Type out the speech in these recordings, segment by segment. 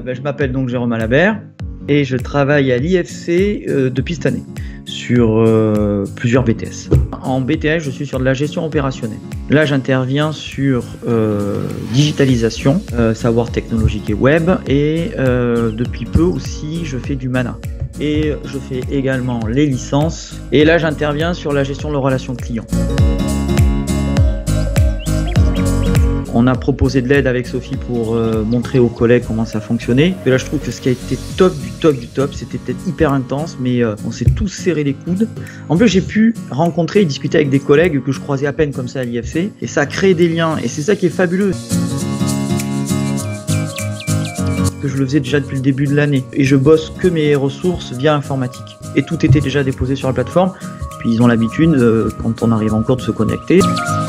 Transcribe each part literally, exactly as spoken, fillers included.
ben, je m'appelle donc Jérôme Alabert et je travaille à l'I F C euh, depuis cette année sur euh, plusieurs B T S. En B T S, je suis sur de la gestion opérationnelle. Là, j'interviens sur euh, digitalisation, euh, savoir technologique et web, et euh, depuis peu aussi, je fais du mana. Et je fais également les licences. Et là, j'interviens sur la gestion de la relation client. On a proposé de l'aide avec Sophie pour euh, montrer aux collègues comment ça fonctionnait. Et là, je trouve que ce qui a été top du top du top, c'était peut-être hyper intense, mais euh, on s'est tous serré les coudes. En plus, j'ai pu rencontrer et discuter avec des collègues que je croisais à peine comme ça à l'I F C. Et ça a créé des liens. Et c'est ça qui est fabuleux. Que je le faisais déjà depuis le début de l'année. Et je bosse que mes ressources via informatique. Et tout était déjà déposé sur la plateforme. Puis ils ont l'habitude, euh, quand on arrive en cours, de se connecter.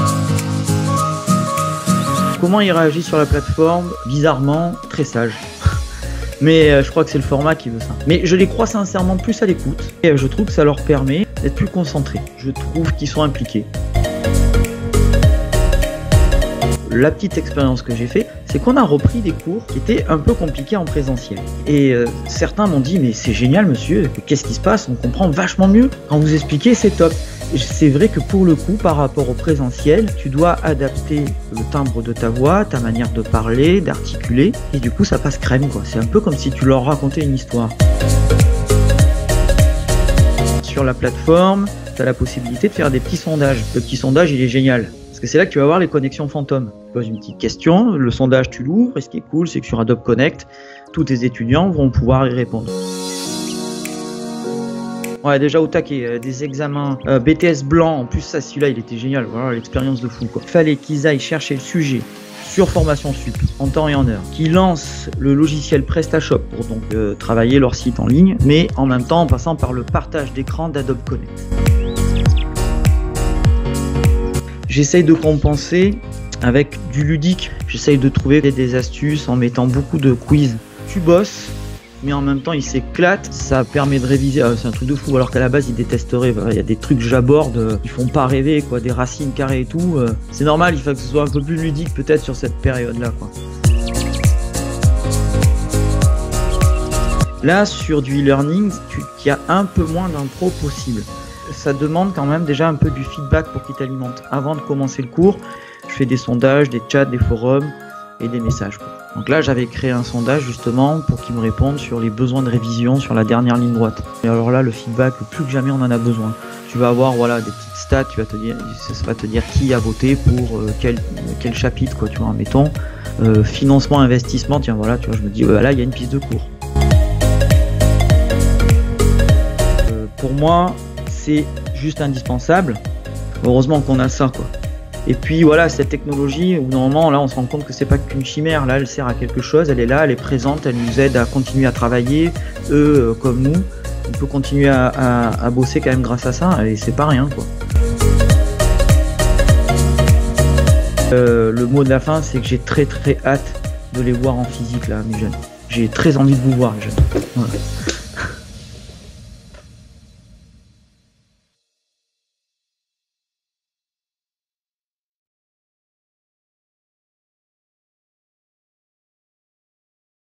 Comment il réagit sur la plateforme? Bizarrement, très sage. Mais euh, je crois que c'est le format qui veut ça. Mais je les crois sincèrement plus à l'écoute. Et euh, je trouve que ça leur permet d'être plus concentrés. Je trouve qu'ils sont impliqués. La petite expérience que j'ai fait, c'est qu'on a repris des cours qui étaient un peu compliqués en présentiel. Et euh, certains m'ont dit, mais c'est génial monsieur, qu'est-ce qui se passe? On comprend vachement mieux. Quand vous expliquez, c'est top. C'est vrai que pour le coup, par rapport au présentiel, tu dois adapter le timbre de ta voix, ta manière de parler, d'articuler, et du coup ça passe crème quoi. C'est un peu comme si tu leur racontais une histoire. Sur la plateforme, tu as la possibilité de faire des petits sondages. Le petit sondage, il est génial. Parce que c'est là que tu vas avoir les connexions fantômes. Tu poses une petite question, le sondage tu l'ouvres, et ce qui est cool, c'est que sur Adobe Connect, tous tes étudiants vont pouvoir y répondre. Ouais, déjà au taquet, euh, des examens euh, B T S blanc, en plus ça, celui-là il était génial, voilà l'expérience de fou quoi. Il fallait qu'ils aillent chercher le sujet sur Formation Sup, en temps et en heure, qu'ils lancent le logiciel PrestaShop pour donc euh, travailler leur site en ligne, mais en même temps en passant par le partage d'écran d'Adobe Connect. J'essaye de compenser avec du ludique, j'essaye de trouver des astuces en mettant beaucoup de quiz. Tu bosses, mais en même temps il s'éclate, ça permet de réviser, ah, c'est un truc de fou, alors qu'à la base il détesterait, il y a des trucs que j'aborde, ils font pas rêver quoi, des racines carrées et tout, euh, c'est normal, il faut que ce soit un peu plus ludique peut-être sur cette période là quoi. Là sur du e-learning, il y a un peu moins d'impro possible. Ça demande quand même déjà un peu du feedback pour qu'il t'alimente. Avant de commencer le cours, je fais des sondages, des chats, des forums et des messages quoi. Donc là, j'avais créé un sondage justement pour qu'ils me répondent sur les besoins de révision sur la dernière ligne droite. Et alors là, le feedback, plus que jamais, on en a besoin. Tu vas avoir voilà, des petites stats, tu vas te dire, ça va te dire qui a voté pour euh, quel, quel chapitre, quoi, tu vois, mettons. Euh, financement, investissement, tiens, voilà, tu vois, je me dis, euh, là, il y a une piste de cours. Euh, pour moi, c'est juste indispensable. Heureusement qu'on a ça, quoi. Et puis voilà, cette technologie, au bout d'un moment, là, on se rend compte que c'est pas qu'une chimère. Là, elle sert à quelque chose, elle est là, elle est présente, elle nous aide à continuer à travailler. Eux, comme nous, on peut continuer à, à, à bosser quand même grâce à ça, et c'est pas rien, quoi. Euh, le mot de la fin, c'est que j'ai très très hâte de les voir en physique, là, mes jeunes. J'ai très envie de vous voir, les jeunes. Voilà.